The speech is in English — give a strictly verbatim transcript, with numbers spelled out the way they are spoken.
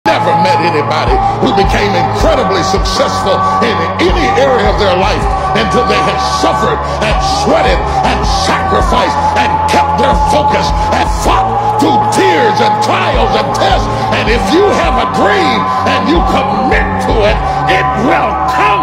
Never met anybody who became incredibly successful in any area of their life until they had suffered and sweated and sacrificed and kept their focus and fought through tears and trials and tests. And if you have a dream and you commit to it, it will come.